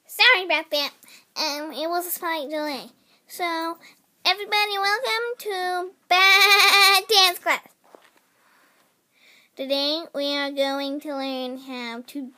Sorry about that. It was a slight delay. So, everybody, welcome to Bad Dance Class. Today, we are going to learn how to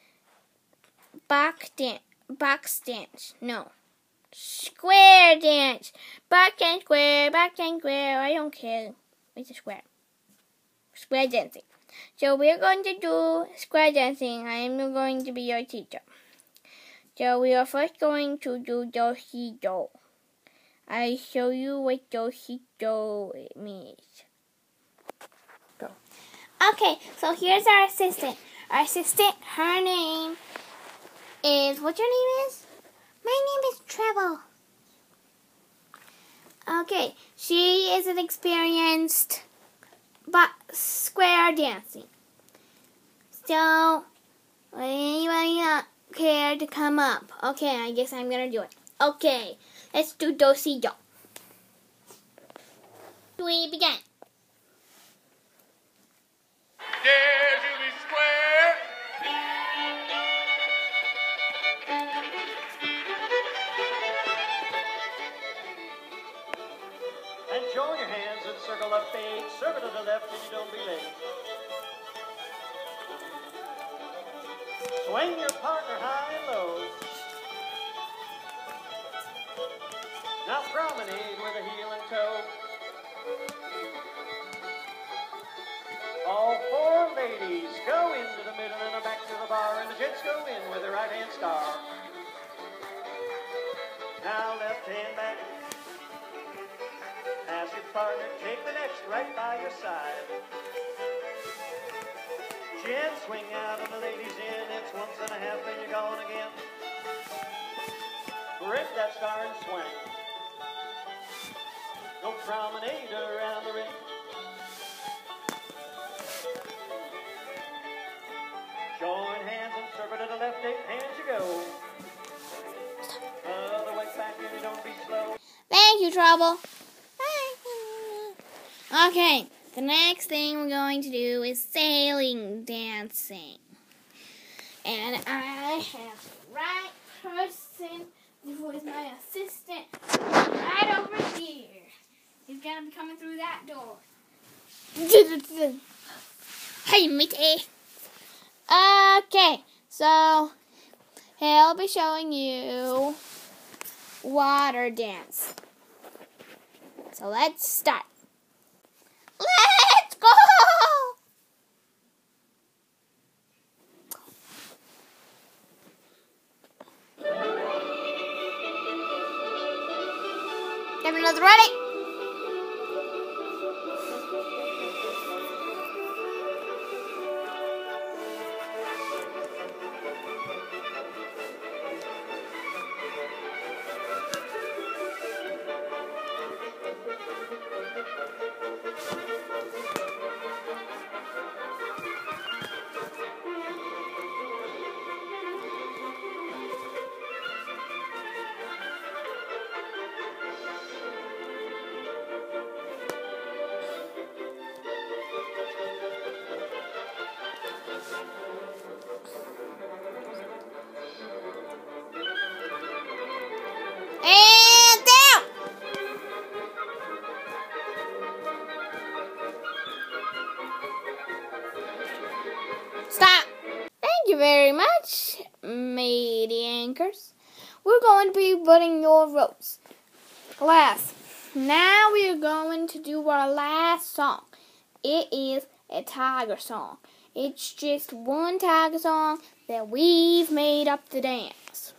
square dance. Box and square, I don't care. It's a square. Square dancing. So we're going to do square dancing. I am going to be your teacher. So we are first going to do do-si-do. I show you what do-si-do means. Go. Okay, so here's our assistant. Our assistant, her name is, what's your name is? My name is Treble. Okay, she is an experienced square dancing. So, would anybody care to come up? Okay, I guess I'm gonna do it. Okay, let's do do-si-do. We begin. Dare to be square. And join your hands and circle up 8. Circle to the left and you don't be late. Swing your partner high and low. Now promenade with a heel and toe. All 4 ladies go into the middle and back to the bar, and the gents go in with their right hand star. Now left hand back. Ask your partner, take the next right by your side. Gents swing out and the ladies in. It's once and a half and you're gone again. Break that star and swing. Go promenade around the ring. Join hands and circle to the left, 8 hands you go. Other way back and you don't be slow. Thank you, Trouble. Okay, the next thing we're going to do is sailing dancing. And I have the right person who is my assistant right over here. He's going to be coming through that door. Hey, matey. Okay, so he'll be showing you water dance. So let's start. Let's go! Everyone's ready? And down! Stop! Thank you very much, matey anchors. We're going to be putting your ropes. Class, now we are going to do our last song. It is a tiger song. It's just one tiger song that we've made up to dance.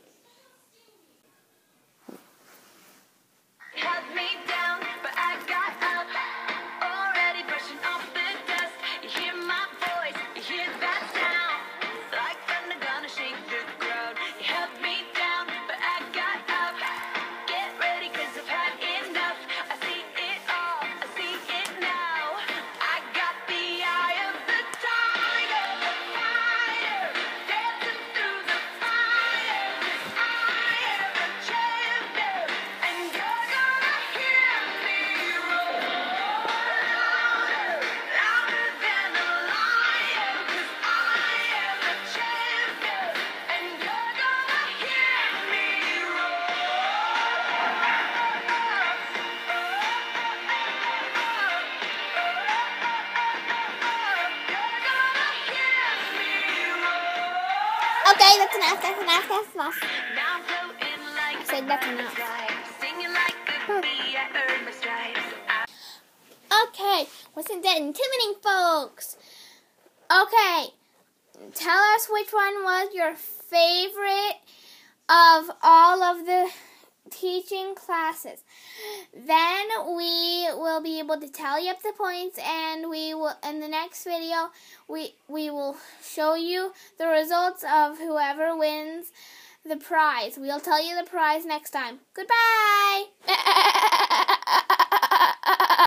Had me down, but I got up. Already brushing off the dust. You hear my voice, you hear that sound. Like thunder gonna shake the ground. You held me down, but I got up. Get ready, 'cause I've had enough. I see it all, I see it now. I got the eye of the tiger, the fighter, dancing through the fire. Okay, that's enough. That's enough. That's enough. Now I'm floating like I said that's enough. singing like a bee. I earned my stripes. Okay, wasn't that intimidating, folks? Okay, tell us which one was your favorite of all of the teaching classes. Then we will be able to tally up the points, and we will in the next video we will show you the results of whoever wins the prize. We'll tell you the prize next time. Goodbye.